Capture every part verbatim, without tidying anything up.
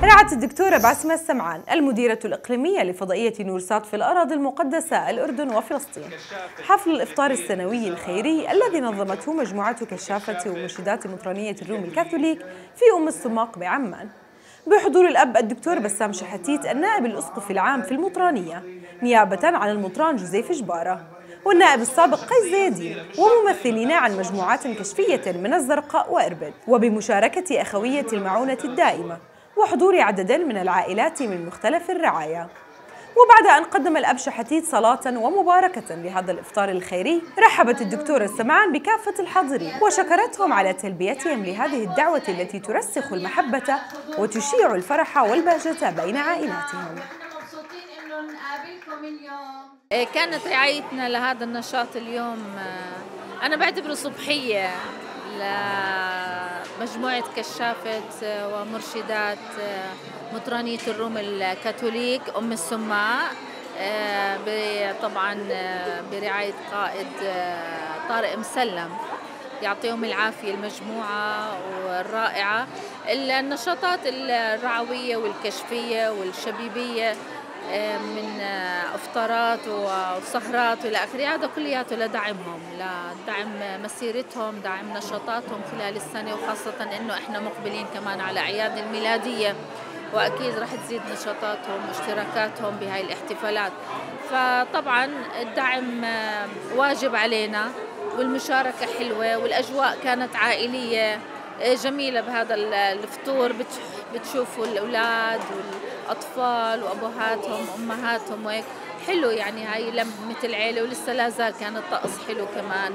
رعت الدكتورة باسمة السمعان المديرة الإقليمية لفضائية نورسات في الأراضي المقدسة الأردن وفلسطين حفل الإفطار السنوي الخيري الذي نظمته مجموعة كشافة ومرشدات مطرانية الروم الكاثوليك في أم السماق بعمان بحضور الأب الدكتور بسام شحاتيت النائب الأسقفي العام في المطرانية نيابة عن المطران جوزيف جبارة والنائب السابق قيس زيدين وممثلين عن مجموعات كشفية من الزرقاء وإربد وبمشاركة أخوية المعونة الدائمة وحضور عدد من العائلات من مختلف الرعايا. وبعد أن قدم الأب شحاتيت صلاة ومباركة لهذا الإفطار الخيري رحبت الدكتورة السمعان بكافة الحاضرين وشكرتهم على تلبيتهم لهذه الدعوة التي ترسخ المحبة وتشيع الفرح والبهجة بين عائلاتهم. كانت رعايتنا لهذا النشاط اليوم أنا بعتبره صبحية لمجموعة كشافة ومرشدات مطرانية الروم الكاثوليك أم السماق طبعا برعاية قائد طارق مسلم يعطيهم العافية المجموعة والرائعة. النشاطات الرعوية والكشفية والشبيبية من افطارات وسهرات والى اخره هذا كلياته لدعمهم لدعم مسيرتهم دعم نشاطاتهم خلال السنه وخاصه انه احنا مقبلين كمان على اعياد الميلاديه واكيد راح تزيد نشاطاتهم واشتراكاتهم بهاي الاحتفالات. فطبعا الدعم واجب علينا والمشاركه حلوه والاجواء كانت عائليه جميله بهذا الفطور. بتشوفوا الاولاد والاطفال وابوهاتهم وامهاتهم وهيك حلو يعني هاي لمة العيله ولسه لا زال كان الطقس حلو كمان.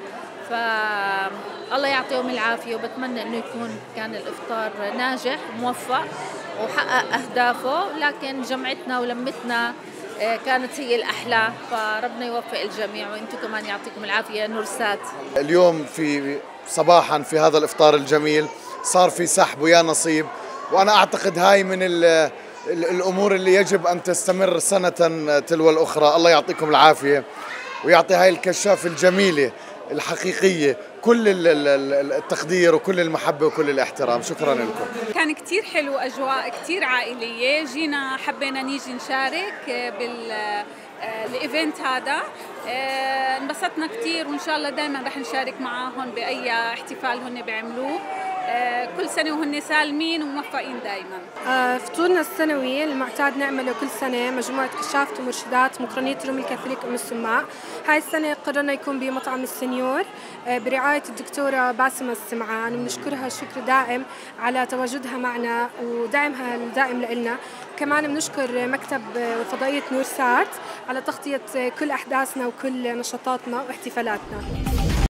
فالله يعطيهم العافيه وبتمنى انه يكون كان الافطار ناجح موفق وحقق اهدافه لكن جمعتنا ولمتنا كانت هي الأحلى. فربنا يوفق الجميع وانتم كمان يعطيكم العافية نورسات. اليوم في صباحا في هذا الإفطار الجميل صار في سحب ويا نصيب وأنا أعتقد هاي من الأمور اللي يجب أن تستمر سنة تلو الأخرى. الله يعطيكم العافية ويعطي هاي الكشافة الجميلة الحقيقية كل التقدير وكل المحبة وكل الاحترام. شكرا لكم. كان كتير حلو أجواء كتير عائلية جينا حبينا نيجي نشارك بالايفنت هذا انبسطنا كتير وإن شاء الله دايما رح نشارك معاهم بأي احتفال هن بيعملوه كل سنة وهن سالمين وموفقين دايما. فطورنا السنوي المعتاد نعمله كل سنة مجموعة كشافة ومرشدات مطرانية الروم الكاثوليك أم السماق. هاي السنة قررنا يكون بمطعم السنيور برعاية الدكتورة باسمة السمعان وبنشكرها شكر دائم على تواجدها معنا ودعمها الدائم لنا. كمان بنشكر مكتب فضائية نورسات على تغطية كل أحداثنا وكل نشاطاتنا واحتفالاتنا.